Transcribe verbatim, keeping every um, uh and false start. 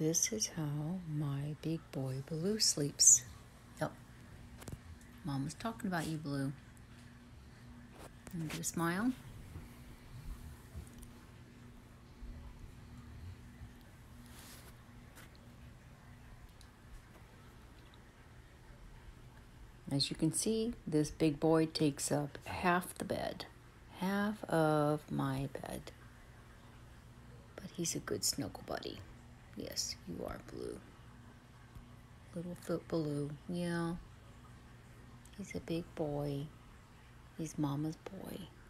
This is how my big boy Baloo sleeps. Yep. Mom was talking about you, Baloo. And do a smile. As you can see, this big boy takes up half the bed. Half of my bed. But he's a good snuggle buddy. Yes, you are, Baloo. Little foot Baloo. Yeah. He's a big boy. He's Mama's boy.